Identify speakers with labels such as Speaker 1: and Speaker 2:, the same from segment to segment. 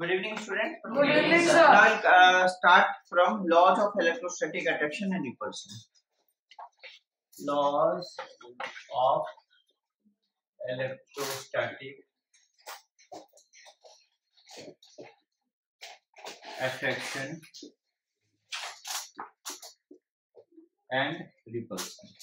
Speaker 1: Good evening, student.
Speaker 2: Good evening, sir.
Speaker 1: Now I'll start from laws of electrostatic attraction and repulsion. Laws of electrostatic attraction and repulsion.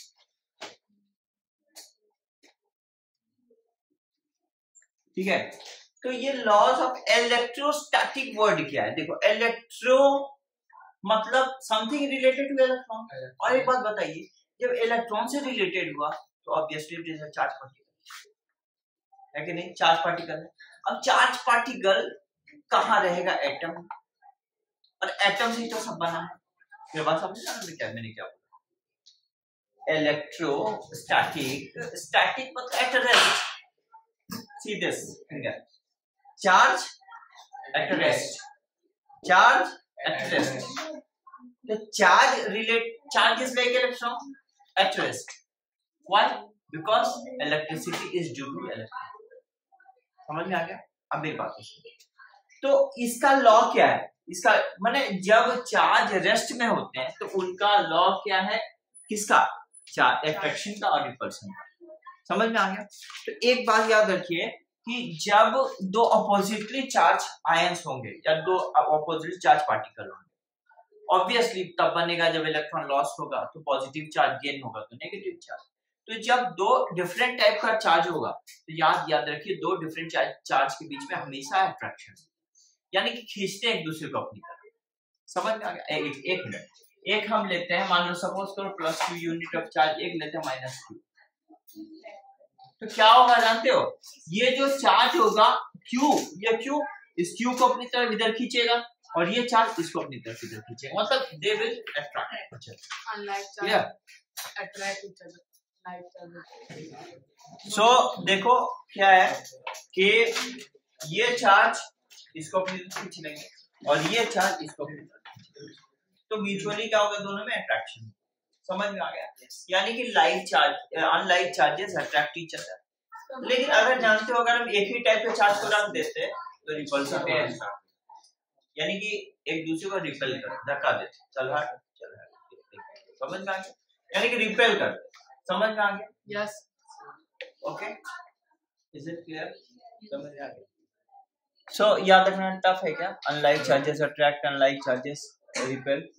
Speaker 1: ठीक है, तो ये laws of electrostatic word क्या है? देखो, electro मतलब something related two electron. और एक बात बताइए, जब इलेक्ट्रॉन से रिलेटेड हुआ तो obviously it is a charge particle है कि नहीं? चार्ज पार्टिकल है। अब चार्ज पार्टिकल कहाँ रहेगा? एटम, और एटम से ही तो सब बना है। मेरे बात समझ में क्या मैंने क्या बोला? इलेक्ट्रोस्टैटिक, स्टैटिक मतलब at rest. See this finger. Charge at rest. Charge at rest. The charge is like electron at rest. Why? Because electricity is due to electron. समझ में आ गया? अब मेरी बात सुनिए। तो इसका लॉ क्या है? इसका माने जब चार्ज रेस्ट में होते हैं तो उनका लॉ क्या है? किसका? चार्ज अट्रैक्शन का और रिपल्शन का। समझ में आ गया? तो एक बात याद रखिए कि जब दो अपोजिटली चार्ज आयंस होंगे या दो अपोजिट चार्ज पार्टिकल होंगे, ऑब्वियसली तब बनेगा जब इलेक्ट्रॉन लॉस होगा तो पॉजिटिव चार्ज गेन होगा तो नेगेटिव चार्ज। तो जब दो डिफरेंट टाइप का चार्ज होगा तो याद रखिए, दो डिफरेंट चार्ज के बीच में हमेशा अट्रैक्शन, यानी कि खींचते हैं एक दूसरे को अपनी तरफ। समझ में आ गया? एक मिनट, एक हम लेते हैं, मान लो सपोज करो +2 यूनिट ऑफ चार्ज, एक लेते हैं -2। तो क्या होगा जानते हो? ये जो चार्ज होगा Q, ये Q इस Q को अपनी तरफ इधर खींचेगा और ये चार्ज इसको अपनी तरफ इधर खींचेगा, मतलब they will attract. Unlike charge attract each other, like charge. So देखो क्या है कि ये चार्ज इसको अपनी तरफ खींच लेंगे और ये चार्ज इसको अपनी तरफ खींचेगा, तो म्यूचुअली क्या होगा? दोनों में अट्रैक्शन। समझ में आ गया? यानी कि like charge unlike charges attract each other. लेकिन अगर जानते हो, अगर हम एक ही टाइप के चार्ज को रख देते तो रिपल्सन हो जाता, यानी कि एक दूसरे को रिपेल कर धक्का देते, चल हट चल हट। समझ में आ गया? यानी कि रिपेल कर। समझ में आ गया? Yes. Okay, is it clear? समझ में आ गया? सो याद रखना टफ है क्या? Unlike charges attract, unlike charges repel,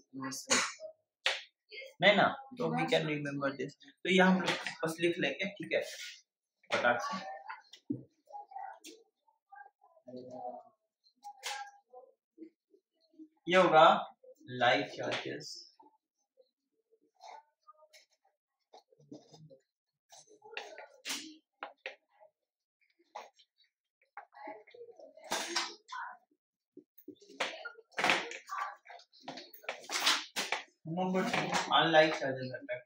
Speaker 1: नहीं ना? तो वी कैन रिमेम्बर दिस। तो ये हम लोग बस लिख लेंगे, ठीक है, फटाक से। ये होगा like charges number 2, unlike charges attract.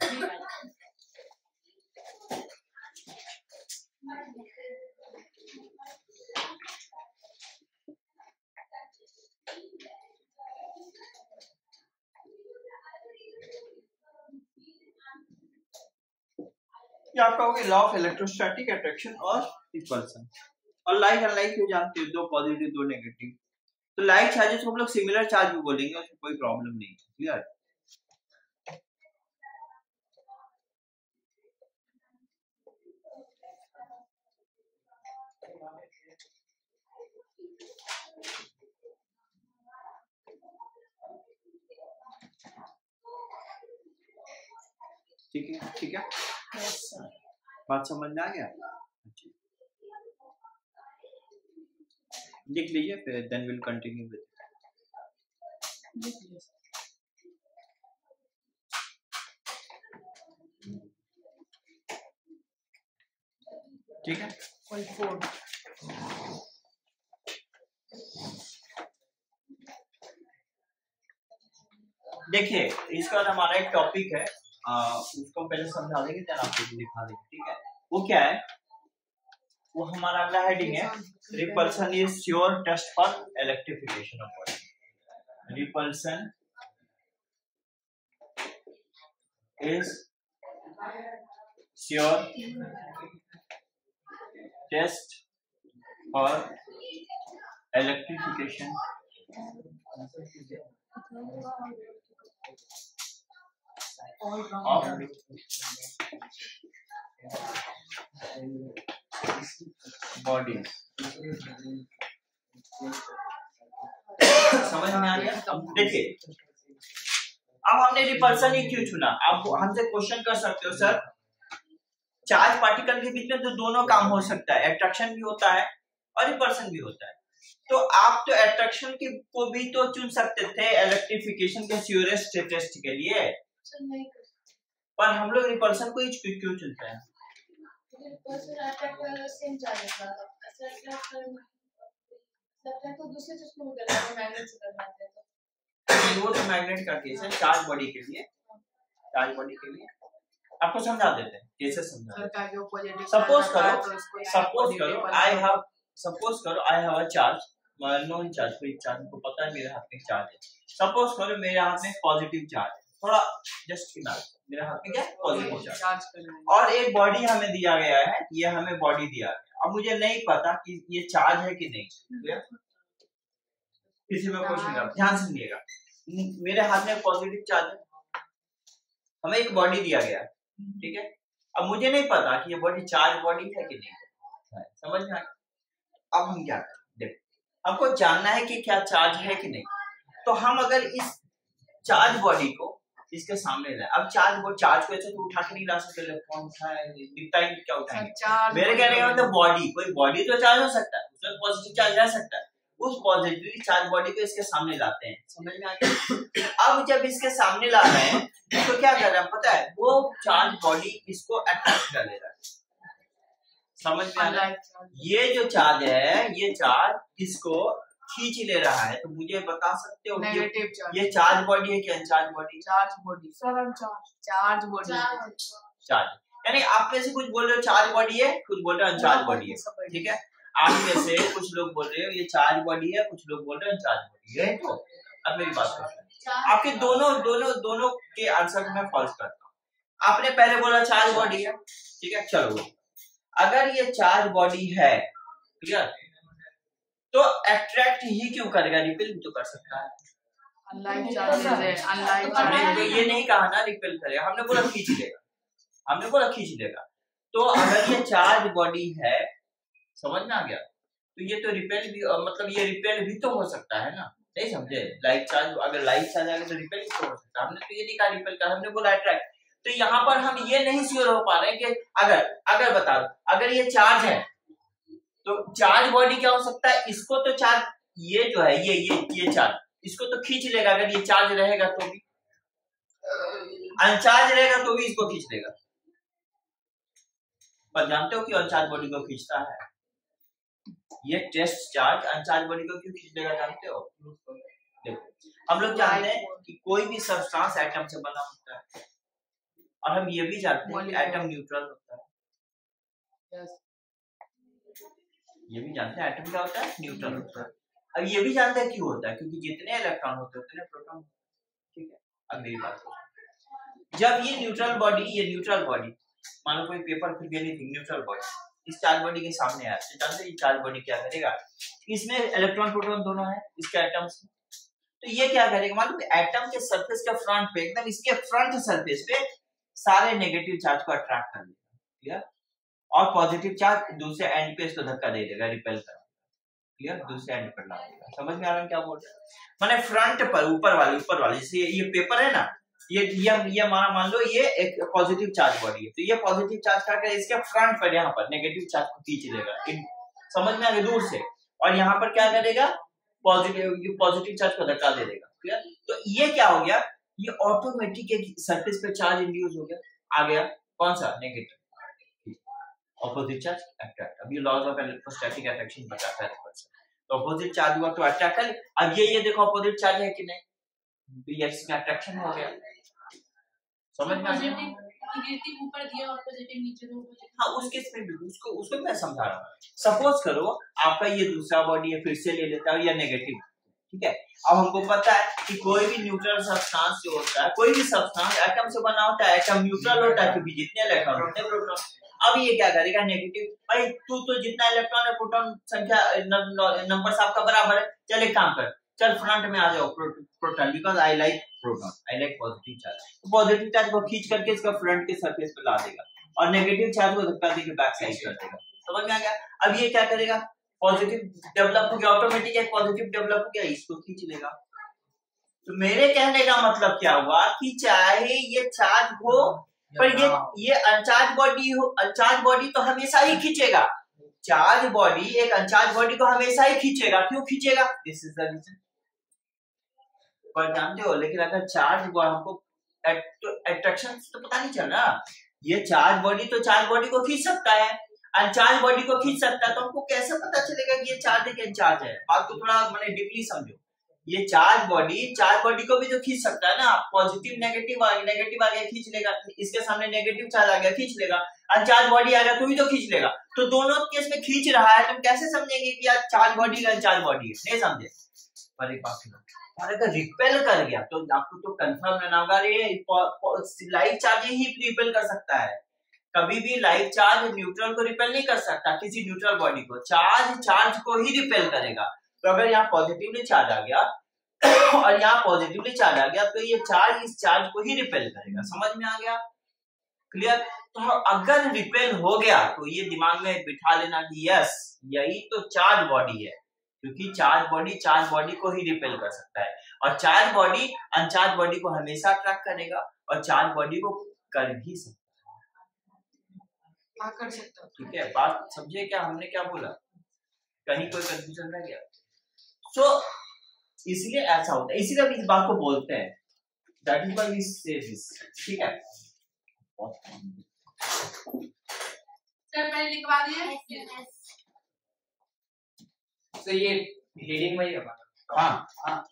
Speaker 1: ये आपका हो गया लॉ ऑफ इलेक्ट्रोस्टैटिक अट्रैक्शन और रिपल्सन। और लाइक अनलाइक हो जानते हो, दो पॉजिटिव दो नेगेटिव। तो लाइक चार्जेस को हम लोग सिमिलर चार्ज भी बोलेंगे, उसमें कोई प्रॉब्लम नहीं है। क्लियर? ठीक है, ठीक है, बात समझ में आ गया? लिख लीजिए, फिर देन विल कंटिन्यू विद। ठीक है, पॉइंट 4। देखिए, इसका हमारा एक टॉपिक है, उसको पहले समझा देंगे, फिर आपको दिखा देंगे। ठीक है, वो क्या है? वो हमारा अगला हेडिंग है, repulsion is sure test for electrification of body. Repulsion is sure test for electrification of body. समझ में आ गया? देखिए अब हमने रिपल्सन ही क्यों चुना? आप हमसे क्वेश्चन कर सकते हो सर चार्ज पार्टिकल के बीच में तो दोनों काम हो सकता है, अट्रैक्शन भी होता है और रिपल्सन भी होता है। तो आप तो अट्रैक्शन को भी तो चुन सकते थे इलेक्ट्रिफिकेशन के स्यूरेस्ट टेस्ट के लिए, पर हम लोग रिपल्सन को ही क्यों चुनते हैं? वो तो मैग्नेट का केस है। चार्ज बॉडी के लिए, चार्ज बॉडी के लिए आपको समझा देते हैं कैसे समझा। सपोज करो I have a charge, non charge, कोई चार्ज को पता है मेरे हाथ में चार्ज है। सपोज करो मेरे हाथ में पॉजिटिव चार्ज है, थोड़ा जस्ट मेरे हाथ में क्या पॉजिटिव चार्ज, और एक बॉडी हमें दिया गया है, ये हमें बॉडी दिया गया। अब मुझे नहीं पता कि ये चार्ज है कि नहीं। किसी में क्वेश्चन का ध्यान से सुनिएगा, मेरे हाथ में पॉजिटिव चार्ज है, हमें एक बॉडी दिया गया, ठीक है। अब मुझे नहीं पता कि ये बॉडी चार्ज बॉडी है कि नहीं, समझ में आया? अब हम क्या करें? देखो हमको जानना है कि क्या चार्ज है कि नहीं। तो हम अगर इस चार्ज बॉडी को इसके सामने लाए, अब चार्ज को ऐसे तो उठा के नहीं ला सकते, कौन उठाए, दिखता ही क्या उठाएंगे। मेरे कहने का मतलब बॉडी, कोई बॉडी तो चार्ज हो सकता है, उसमें पॉजिटिव चार्ज रह सकता है, उस पॉजिटिव चार्ज बॉडी को इसके सामने लाते हैं, समझ में आ गया? अब जब इसके सामने ला रहे हैं तो क्या कर रहे हैं पता है? वो चार्ज बॉडी इसको अट्रैक्ट कर ले रहा है, समझ में आ रहा है? ये जो चार्ज है, ये चार्ज इसको खींच ले रहा है। तो मुझे बता सकते हो ये चार्ज बॉडी है कि uncharge body? Charge body sir, charge body, charge. यानी आप में से कुछ बोल रहे हो चार्ज बॉडी है, कुछ बोल रहे हो अनचार्ज बॉडी है, ठीक है। आप में से कुछ लोग बोल रहे हो ये चार्ज बॉडी है, कुछ लोग बोल रहे हो अनचार्ज बॉडी है। तो अब मेरी बात सुनो, आपके दोनों के आंसर को मैं फॉल्स करता हूँ। आपने पहले बोला चार्ज बॉडी है, ठीक है, चलो अगर ये चार्ज बॉडी है, क्लियर, तो अट्रैक्ट ही क्यों करेगा? रिपेल भी तो कर सकता है। हमने तो ये नहीं कहा ना रिपेल करेगा, हमने बोला खींच लेगा, तो अगर ये चार्ज बॉडी है, समझ में आ गया, तो ये तो रिपेल भी, मतलब ये रिपेल भी तो हो सकता है ना, नहीं समझे? लाइक चार्ज, अगर लाइक चार्ज आएगा तो रिपेल भी तो हो सकता है। हमने तो ये नहीं कहा रिपेल का, हमने बोला अट्रैक्ट। तो यहाँ पर हम ये नहीं श्योर हो पा रहे कि अगर बता दो, अगर ये चार्ज है तो चार्ज बॉडी क्या हो सकता है? इसको तो चार्ज, ये जो है ये चार्ज इसको तो खींच लेगा, अगर ये चार्ज रहेगा तो भी, अनचार्ज रहेगा तो भी इसको खींच लेगा। पर जानते हो कि अनचार्ज बॉडी को खींचता है? ये टेस्ट चार्ज अनचार्ज बॉडी को क्यों खींच लेगा जानते हो? देखो हम लोग जानते हैं कि कोई भी सब्सटेंस एटम से बना होता है, और हम ये भी जानते हैं कि एटम न्यूट्रल होता है। ये भी जानते हैं एटम क्या होता है? न्यूट्रल होता है। अब ये भी जानते हैं क्यों होता है, क्योंकि जितने इलेक्ट्रॉन होते हैं उतने प्रोटॉन होते हैं, ठीक है। अब मेरी बात सुनो, जब ये न्यूट्रल बॉडी मान लो कोई पेपर फिर एनीथिंग, न्यूट्रल बॉडी इस चार्ज बॉडी के सामने आया, तो जानते हैं ये चार्ज बॉडी क्या करेगा? इसमें इलेक्ट्रॉन प्रोटॉन दोनों है इसके एटम्स में, तो ये क्या करेगा? मान लो एटम के सरफेस के फ्रंट पे, एकदम इसके फ्रंट सरफेस पे सारे नेगेटिव चार्ज को अट्रैक्ट कर लेगा, क्लियर, और पॉजिटिव चार्ज दूसरे एंड पे इसको धक्का दे देगा, रिपेल कर, क्लियर, दूसरे एंड पर ला देगा। समझ में आ रहा है क्या बोल रहे हैं? माने फ्रंट पर ऊपर वाले जैसे ये पेपर है ना, ये मान लो ये एक पॉजिटिव चार्ज बॉडी है, तो ये पॉजिटिव चार्ज क्या करेगा? इसके फ्रंट पर यहाँ पर नेगेटिव चार्ज को खींच लेगा, समझ में आ गया, दूर से, और यहाँ पर क्या करेगा? पॉजिटिव चार्ज को धक्का दे देगा, क्लियर। तो ये क्या हो गया? ये ऑटोमेटिक एक सरफेस पे चार्ज इंड्यूस हो गया, आ गया कौन सा? Negative, opposite charge attract. अब ये लॉज ऑफ इलेक्ट्रोस्टैटिक अट्रैक्शन बताता है, तो ऑपोजिट चार्ज हुआ तो अट्रैक्ट कर। अब ये देखो ऑपोजिट चार्ज है कि नहीं, तो ये इसमें अट्रैक्शन हो गया, समझ में आ गया?
Speaker 2: नेगेटिव ऊपर दिया और पॉजिटिव नीचे दो।
Speaker 1: हाँ, उस केस में भी उसको मैं समझा रहा हूँ। सपोज करो आपका ये दूसरा बॉडी है, फिर से ले लेता है, या नेगेटिव, ठीक है। अब हमको पता है कि कोई भी न्यूट्रल सब्सटेंस जो होता है, कोई भी सब्सटेंस एटम से बना होता है, एटम न्यूट्रल होता है क्योंकि जितने इलेक्ट्रॉन होते हैं प्रोटॉन। अब ये क्या करेगा, नेगेटिव, भाई तू तो जितना इलेक्ट्रॉन है प्रोटॉन संख्या नंबर आपका बराबर है, चल एक काम कर, चल फ्रंट में आ जाओ proton, because I like proton, I like positive charge. तो पॉजिटिव चार्ज को खींच करके इसका फ्रंट के सरफेस पे ला देगा और नेगेटिव चार्ज को धक्का देके बैक साइड कर देगा। समझ में आ गया? अब ये क्या करेगा, पॉजिटिव डेवलप हो गया, ऑटोमेटिक एक पॉजिटिव डेवलप हो गया, इसको खींच लेगा। तो मेरे कहने का मतलब क्या हुआ कि चाहे ये चार्ज हो पर ये अनचार्ज बॉडी हो, अनचार्ज बॉडी तो हमेशा ही खींचेगा, चार्ज बॉडी एक अनचार्ज बॉडी को हमेशा ही खींचेगा। क्यों खींचेगा? This is the reason. पर जानते हो, लेकिन अगर चार्ज हमको अट्रैक्शन तो पता नहीं चल रहा, ये चार्ज बॉडी तो चार्ज बॉडी को खींच सकता है, अनचार्ज बॉडी को खींच सकता है, तो हमको कैसे पता चलेगा कि ये चार्ज है कि अनचार्ज है? बात को थोड़ा मैंने डीपली समझो। ये चार्ज बॉडी को भी तो खींच सकता है ना, पॉजिटिव नेगेटिव आ गया खींच लेगा, इसके सामने नेगेटिव चार्ज आ गया खींच लेगा, अनचार्ज बॉडी आ गया तो भी तो खींच लेगा। तो दोनों केस में खींच रहा है, तुम कैसे समझेंगे कि यार चार्ज बॉडी का अनचार्ज बॉडी है? नहीं समझे? पर एक बात सुनो, अगर रिपेल कर गया तो आपको तो कंफर्म रहना होगा, लाइव चार्ज ही रिपेल कर सकता है, कभी भी लाइव चार्ज न्यूट्रल को रिपेल नहीं कर सकता, किसी न्यूट्रल बॉडी को। चार्ज को ही रिपेल करेगा। तो अगर यहाँ पॉजिटिवली चार्ज आ गया और यहाँ पॉजिटिवली चार्ज आ गया तो ये चार्ज इस चार्ज को ही रिपेल करेगा। समझ में आ गया? क्लियर? तो अगर रिपेल हो गया तो ये दिमाग में बिठा लेना कि यस, यही तो चार्ज बॉडी है, क्योंकि चार्ज बॉडी को ही रिपेल कर सकता है, और चार्ज बॉडी अनचार्ज बॉडी को हमेशा अट्रैक्ट करेगा, और चार्ज बॉडी को कर भी सकता है।
Speaker 2: कर सकता।
Speaker 1: ठीक है, बात समझे क्या हमने क्या बोला? कहीं कोई कंफ्यूजन रह गया? सो इसलिए ऐसा होता है, इसीलिए हम इस बात को बोलते हैं, that is why we say this. ठीक है,
Speaker 2: सर मैंने लिखवा दिया।
Speaker 3: तो ये हेडिंग में ही है।
Speaker 1: हाँ
Speaker 3: हाँ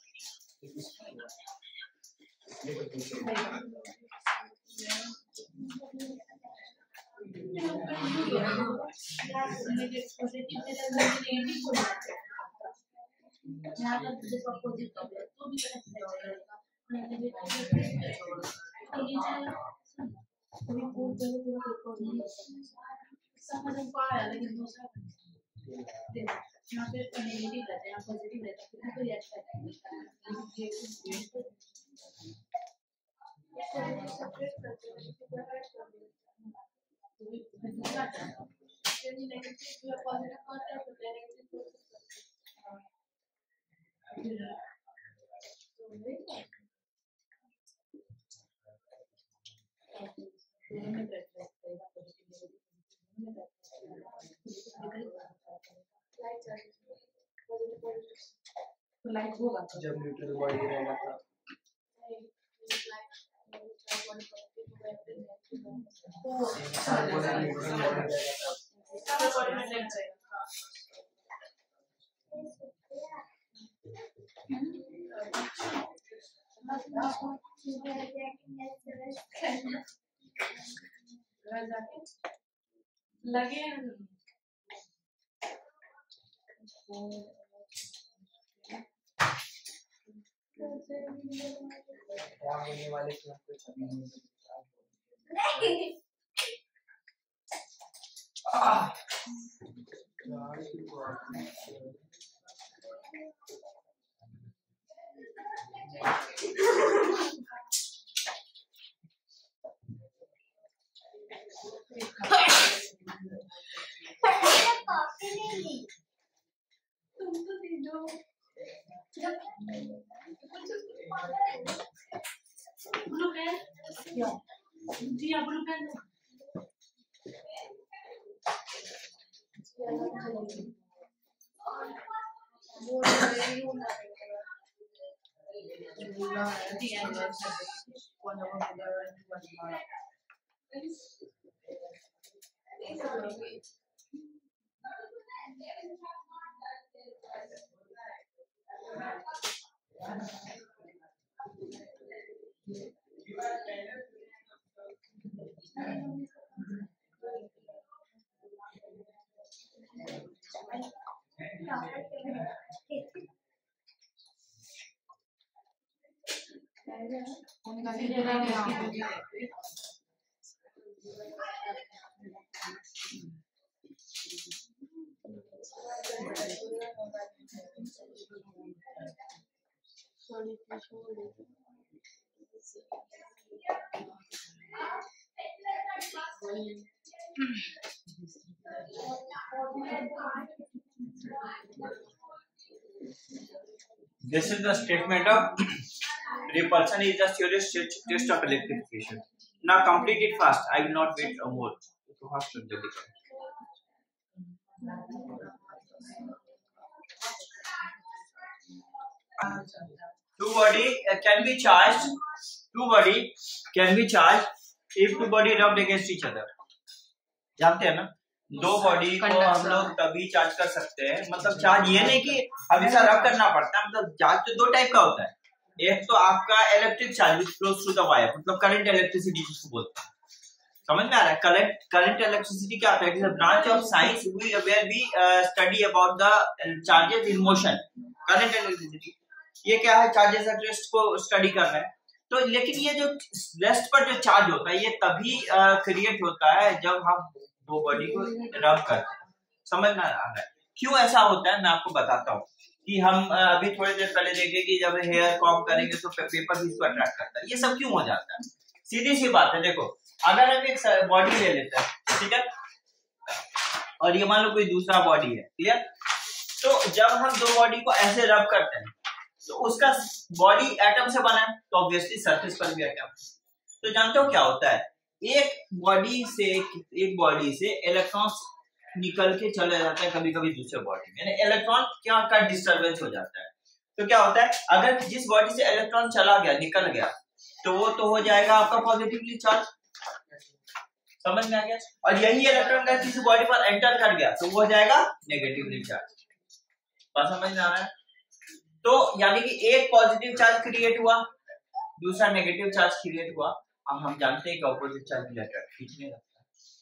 Speaker 2: लेकिन दूसरा यहाँ पे नेगेटिव रहता है, यहाँ पॉजिटिव रहता है, तो रिएक्ट करता तो लाइट होगा
Speaker 3: जब न्यूट्रल बॉडी रहेगा तब।
Speaker 2: लगे
Speaker 3: क्या होने वाले की कोई पता नहीं।
Speaker 2: ब्लू पेन जी, आप blue pen
Speaker 1: This is the statement of repulsion is the surest test of electrification. Now complete it fast. I will not wait more. तो fast कर जल्दी करो. Two body can be charged. Two body can be charged if two body rubbed against each other. जानते हैं ना, दो body को हम लोग तभी चार्ज कर सकते हैं. मतलब चार्ज ये नहीं कि हमेशा रब करना पड़ता है. मतलब चार्ज तो दो टाइप का होता है. एक तो आपका electric charge which flows through the wire, मतलब करंट इलेक्ट्रिसिटी जिसको बोलते हैं. समझ में आ रहा है? करंट इलेक्ट्रिसिटी क्या होता है? It is a branch of science where we study about the charges in motion. Current electricity ये क्या है? चार्जेस एट रेस्ट को स्टडी कर रहे हैं. तो लेकिन ये जो रेस्ट पर जो चार्ज होता है ये तभी क्रिएट होता है जब हम दो बॉडी को रब करते हैं. समझ में आ रहा है? क्यों ऐसा होता है मैं आपको बताता हूँ. कि हम अभी थोड़ी देर पहले देखे कि जब हेयर कॉम्ब करेंगे तो पेपर भी इसको अट्रैक्ट करता है. ये सब क्यों हो जाता है? सीधी सी बात है. देखो अगर हम एक बॉडी ले लेते हैं, ठीक है, और ये मान लो कोई दूसरा बॉडी है, क्लियर. तो जब हम दो बॉडी को ऐसे रब करते हैं तो उसका बॉडी एटम से बना है, तो ऑब्वियसली सरफेस पर भी एटम. तो जानते हो क्या होता है? एक बॉडी से इलेक्ट्रॉन निकल के चले जाता है कभी कभी दूसरे बॉडी में. यानी इलेक्ट्रॉन क्या का डिस्टर्बेंस हो जाता है. तो क्या होता है? अगर जिस बॉडी से इलेक्ट्रॉन चला गया, निकल गया, तो वो तो हो जाएगा आपका पॉजिटिवली चार्ज. समझ में आ गया? और यही इलेक्ट्रॉन का किसी बॉडी पर एंटर कर गया तो वो हो जाएगा नेगेटिवली चार्ज. बात समझ में आ रहा है? तो यानी कि एक पॉजिटिव चार्ज क्रिएट हुआ, दूसरा नेगेटिव चार्ज क्रिएट हुआ. अब हम जानते हैं कि ऑपोजिट चार्ज इलेक्ट्रॉन खींचने लगता है.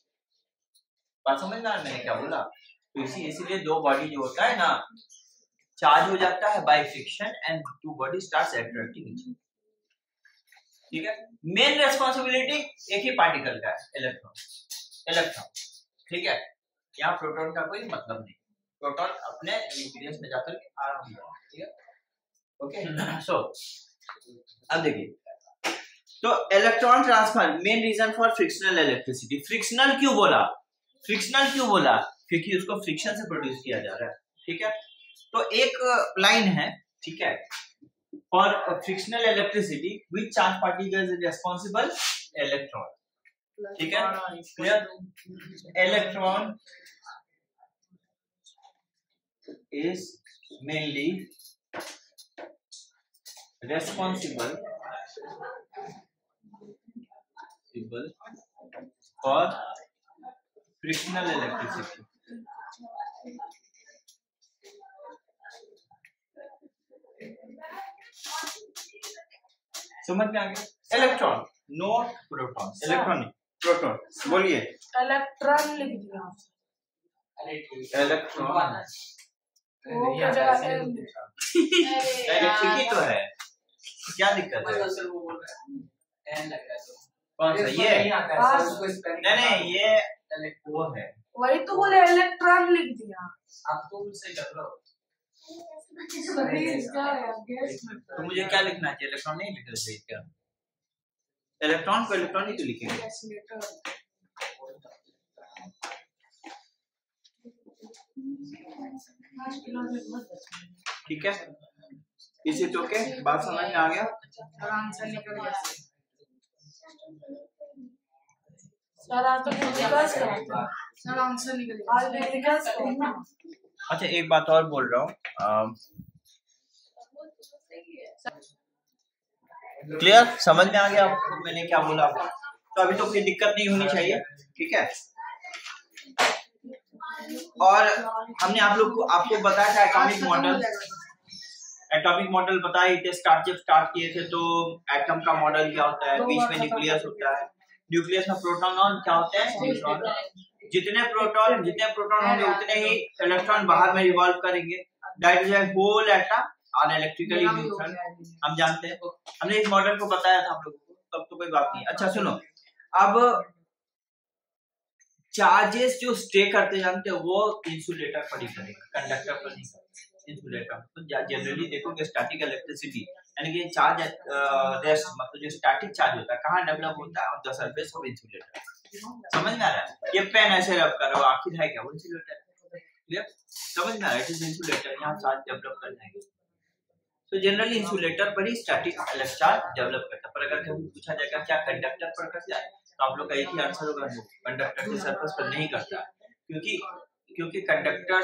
Speaker 1: बात समझ में आ रहा है मैंने क्या बोला? तो इसीलिए दो बॉडी जो होता है ना, चार्ज हो जाता है by friction and two body starts attracting each other. ठीक है. मेन रेस्पॉन्सिबिलिटी एक ही पार्टिकल का है, इलेक्ट्रॉन. ठीक है. यहाँ प्रोटॉन का कोई मतलब नहीं. प्रोटॉन अपने न्यूक्लियस में जाकर के आराम कर. ठीक है. ओके. सो अब देखिए, तो electron transfer main reason for frictional electricity. Frictional क्यों बोला? क्योंकि उसको फ्रिक्शन से प्रोड्यूस किया जा रहा है. ठीक है. तो एक लाइन है, ठीक है, for frictional electricity which charge particle is responsible? Electron. ठीक है. Clear? Electron is mainly responsible for frictional electricity. समझ में आ गया? Electron, not proton. Electronic proton. बोलिए.
Speaker 2: इलेक्ट्रॉन लिख दिया.
Speaker 1: इलेक्ट्रॉन ठीक ही तो है. क्या दिक्कत है? कौन सा ये? नहीं ये वो है.
Speaker 2: वही तो बोले इलेक्ट्रॉन लिख दिया.
Speaker 3: आप तो सही कर रहे हो.
Speaker 1: तो मुझे क्या लिखना चाहिए? इलेक्ट्रॉन नहीं लिखना चाहिए क्या? इलेक्ट्रॉन को इलेक्ट्रॉन ही तो लिखेंगे. ठीक है. इसी तो के बात समझ में आ गया?
Speaker 2: आंसर निकल गया सर. आज तो डिस्कस करते हैं सर. आंसर निकल गया. आज डिस्कस करना.
Speaker 1: अच्छा एक बात और बोल रहा हूँ. क्लियर? समझ में आ गया आपको मैंने क्या बोला? तो अभी तो कोई दिक्कत नहीं होनी चाहिए. ठीक है. और हमने आप लोग को आपको बताया था एटॉमिक मॉडल बताया थे. जब स्टार्ट किए थे तो एटम का मॉडल क्या होता है? बीच में न्यूक्लियस होता है. न्यूक्लियस में प्रोटॉन और क्या होते हैं? न्यूट्रॉन. जितने प्रोटॉन होंगे उतने ही इलेक्ट्रॉन बाहर में रिवॉल्व करेंगे. That is a whole atom और इलेक्ट्रिकली न्यूट्रल. हम जानते हैं, हमने इस मॉडल को बताया था आप लोगों को, तब तो कोई बात नहीं. अच्छा सुनो, अब चार्जेस जो स्टे करते जानते हैं वो इंसुलेटर पर ही करेगा, कंडक्टर पर नहीं करेगा. इंसुलेटर तो जनरली देखोगे स्टैटिक इलेक्ट्रिसिटी यानी कि चार्ज रेस्ट मतलब जो स्टैटिक चार्ज होता है कहाँ डेवलप होता है, on the surface of insulator. समझ में आ रहा है? ये पेन ऐसे रब कर रहा हो, आखिर है क्या वो इंसुलेटर, क्लियर? समझ में आ रहा है? इट इज इंसुलेटर, यहाँ चार्ज डेवलप करना है। तो जनरली इंसुलेटर पर ही स्टैटिक चार्ज डेवलप करता है। पर अगर कभी पूछा जाएगा क्या कंडक्टर पर करता है, तो आप लोग का एक ही आंसर होगा, कंडक्टर के सरफेस पर नहीं करता, क्योंकि कंडक्टर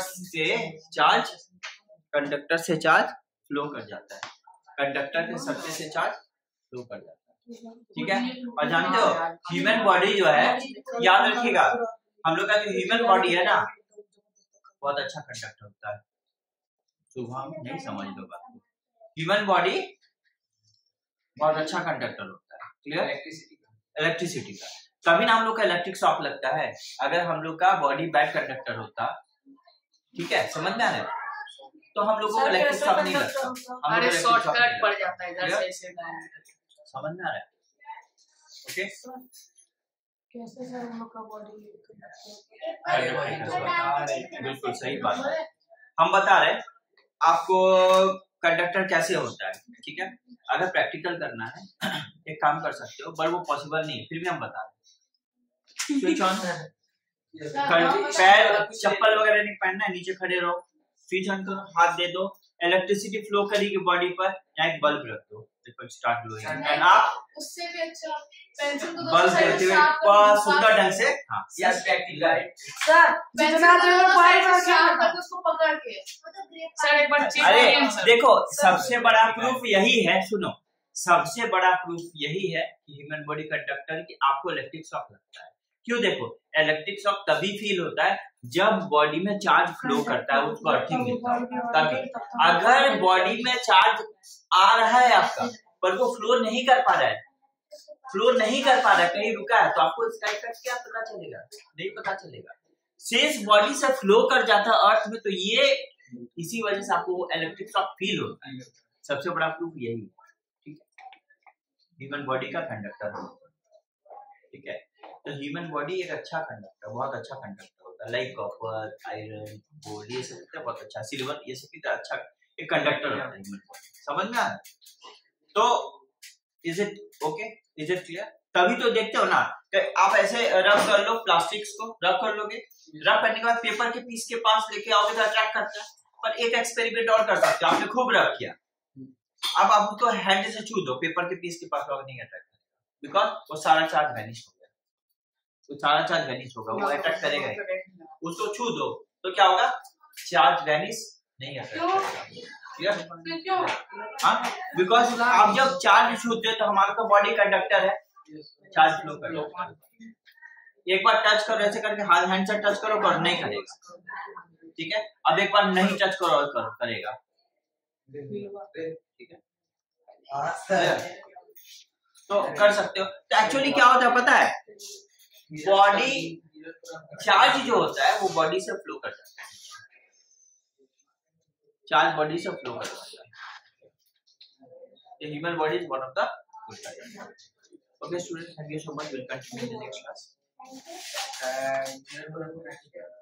Speaker 1: से चार्ज फ्लो कर जाता है, कंडक्टर के सरफेस से चार्ज फ्लो कर जाता है, ठीक है? और जानते हो ह्यूमन बॉडी जो है, याद रखिएगा हम लोग का जो ह्यूमन बॉडी है ना बहुत अच्छा कंडक्टर होता है। शुभम नहीं समझ लो बात, ह्यूमन बॉडी बहुत अच्छा कंडक्टर होता है, क्लियर? इलेक्ट्रिसिटी का, तभी ना हम लोग का इलेक्ट्रिक शॉक लगता है। अगर हम लोग का बॉडी बैड कंडक्टर होता, ठीक है, समझ में आ रहा है, तो हम लोगों को इलेक्ट्रिक शॉक नहीं लगता,
Speaker 3: अरे शॉर्टकट पड़ जाता है इधर से ऐसे।
Speaker 1: समझ में आ रहा है? ओके,
Speaker 2: कैसे सर हम लोग का बॉडी
Speaker 1: बिल्कुल सही बात है, हम बता रहे आपको कंडक्टर कैसे होता है, ठीक है? अगर प्रैक्टिकल करना है एक काम कर सकते हो, पर वो पॉसिबल नहीं है, फिर भी हम बता रहे। स्विच ऑन, पैर चप्पल वगैरह नहीं पहनना है, नीचे खड़े रहो, स्विच ऑन करो, हाथ दे दो, इलेक्ट्रिसिटी फ्लो करेगी बॉडी पर, या एक बल्ब रख दो, देखो स्टार्ट ग्लोइंग, एंड आप
Speaker 2: उससे भी अच्छा पेंसिल तो
Speaker 1: बल्ब देते हुए सुंदर ढंग से, हाँ
Speaker 3: यस प्रैक्टिकल है
Speaker 2: सर जितना देर बाइक करके उसको पकड़ के
Speaker 3: सर एक बार चेक
Speaker 1: अरे
Speaker 3: करिए सर।
Speaker 1: देखो सबसे बड़ा प्रूफ यही है, सुनो, सबसे बड़ा प्रूफ यही है कि ह्यूमन बॉडी कंडक्टर की आपको इलेक्ट्रिक शॉक लगता है। क्यों? देखो इलेक्ट्रिक शॉक तभी फील होता है जब बॉडी में चार्ज फ्लो करता है, उसको अर्थिंग मिलता है तभी। अगर बॉडी में चार्ज आ रहा है आपका पर वो फ्लो नहीं कर पा रहा है, कहीं रुका है, तो आपको इसका इफेक्ट क्या पता चलेगा? नहीं पता चलेगा। शेष बॉडी से फ्लो कर जाता है अर्थ में, तो ये इसी वजह से आपको इलेक्ट्रिक शॉक फील होता है। सबसे बड़ा प्रूफ यही है, ठीक है? ह्यूमन बॉडी का कंडक्टर होता है, ठीक है? तो ह्यूमन बॉडी एक अच्छा कंडक्टर, बहुत अच्छा कंडक्टर होता है, लाइक कॉपर, आयरन, गोल्ड, ये सब बहुत अच्छा, सिल्वर, ये सब कितना अच्छा एक कंडक्टर होता है ह्यूमन बॉडी। समझ में आ रहा है? तो is it okay, is it clear? तभी तो देखते हो ना कि आप ऐसे रब कर लो, प्लास्टिक्स को रब कर लोगे, रब करने के बाद पेपर के पीस के पास लेके आओगे तो अट्रैक्ट करता है। पर एक एक्सपेरिमेंट और कर सकते हो, आपने खूब रब किया, अब आप उसको हैंड से छू दो, पेपर के पीस के पास नहीं अट्रैक्ट करेगा, बिकॉज वो सारा चार्ज वैनिश हो गया, वो सारा चार्ज वैनिश होगा, वो अट्रैक्ट करेगा। उसको छू दो तो क्या होगा? चार्ज वैनिश नहीं अट्रैक्ट करेगा, हाँ, बिकॉज आप जब चार्ज छूते हो तो हमारा तो बॉडी कंडक्टर है, चार्ज फ्लो करता है। एक बार टच करो ऐसे करके, हाथ हैंड से टच करो पर नहीं करेगा, ठीक है? अब एक बार नहीं टच करो और करो, करेगा, ठीक है? तो कर सकते हो। तो एक्चुअली क्या होता है पता है, बॉडी चार्ज जो होता है वो बॉडी से फ्लो कर जाता है, चार्ज बॉडी से फ्लो कर जाता है। Human body is one of the good type. Okay students, thank you so much, will continue in the next class.